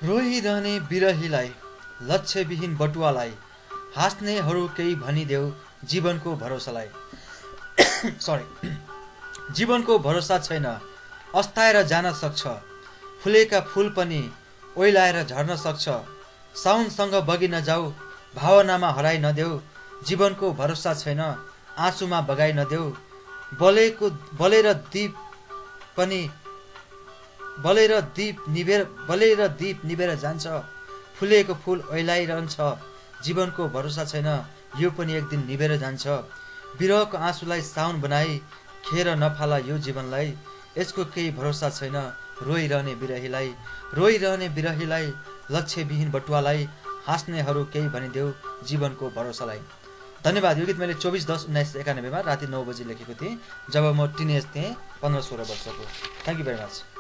रोइरहने बिरहीलाई, लक्ष्यविहीन बटुवालाई, हाँस्नेहरू केही भनिदेऊ जीवनको भरोसालाई। सरी, जीवनको भरोसा छैन, अस्ताएर जान सक्छ, फुलेका फूल पनि ओइलाएर झर्न सक्छ। साउनसँग बगी नजाऊ, भावनामा हराइ नदेऊ, जीवनको भरोसा छैन, आँसुमा बगाइ नदेऊ। बलेर दीप निभेर जान्छ, फुलेको फूल ओइलाइरहन्छ, जीवनको भरोसा छैन, यो पनि एक दिन निभेर जान्छ। बिरहको आँसुलाई साउन बनाई खेर नफाला यो जीवनलाई, यसको केही भरोसा छैन, रोइरहने बिरहीलाई, लक्ष्यविहीन बटुवालाई, हाँस्नेहरू केही भनिदेऊ जीवनको भरोसालाई। धन्यवाद। यो गीत मैले 24/10/1991 राति 9 बजी लेखेको थिएँ, जब म टिनेज थिएँ, 15-16 वर्षको। Thank you very much.